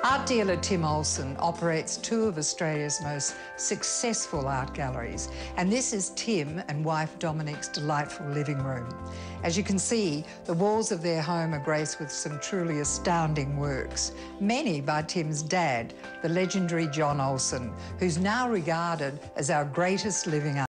Art dealer Tim Olsen operates two of Australia's most successful art galleries, and this is Tim and wife Dominique's delightful living room. As you can see, the walls of their home are graced with some truly astounding works, many by Tim's dad, the legendary John Olsen, who's now regarded as our greatest living